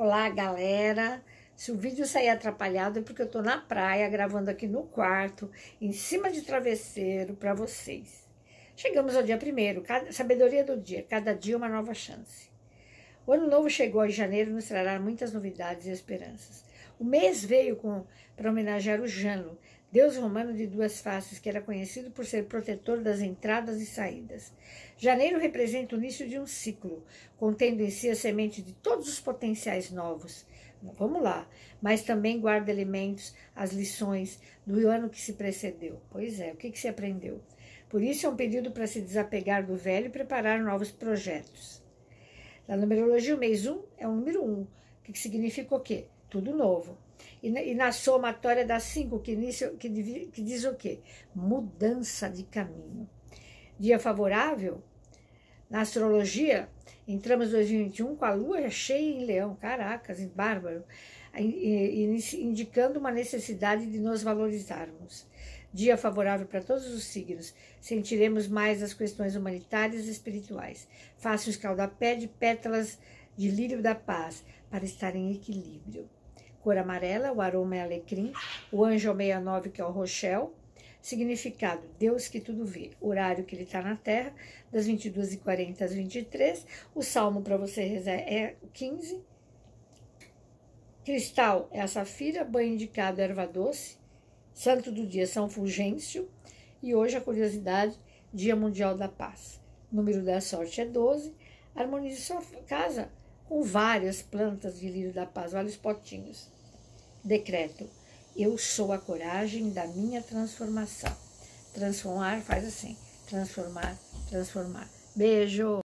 Olá, galera! Se o vídeo sair atrapalhado é porque eu tô na praia, gravando aqui no quarto, em cima de travesseiro, para vocês. Chegamos ao dia 1º, sabedoria do dia, cada dia uma nova chance. O ano novo chegou em janeiro e nos trará muitas novidades e esperanças. O mês veio para homenagear o Jano, deus romano de duas faces, que era conhecido por ser protetor das entradas e saídas. Janeiro representa o início de um ciclo, contendo em si a semente de todos os potenciais novos. Vamos lá, mas também guarda elementos, as lições do ano que se precedeu. Pois é, o que se aprendeu? Por isso é um período para se desapegar do velho e preparar novos projetos. Na numerologia, o mês 1 é o número 1, que significa o quê? Tudo novo. E na somatória dá 5, que diz o quê? Mudança de caminho. Dia favorável? Na astrologia, entramos em 2021 com a lua cheia em Leão, caracas, em bárbaro, indicando uma necessidade de nos valorizarmos. Dia favorável para todos os signos, sentiremos mais as questões humanitárias e espirituais. Faça um escaldapé de pétalas de lírio da paz, para estar em equilíbrio. Cor amarela, o aroma é alecrim, o anjo é o 69, que é o Rochel. Significado, Deus que tudo vê. Horário que ele está na Terra, das 22h40 às 23h. O salmo para você rezar é o 15. Cristal é a safira, banho indicado é erva doce. Santo do dia, São Fulgêncio. E hoje a curiosidade, Dia Mundial da Paz. O número da sorte é 12. Harmonize sua casa com várias plantas de lírio da paz, vários potinhos. Decreto. Eu sou a coragem da minha transformação. Transformar faz assim. Transformar, transformar. Beijo!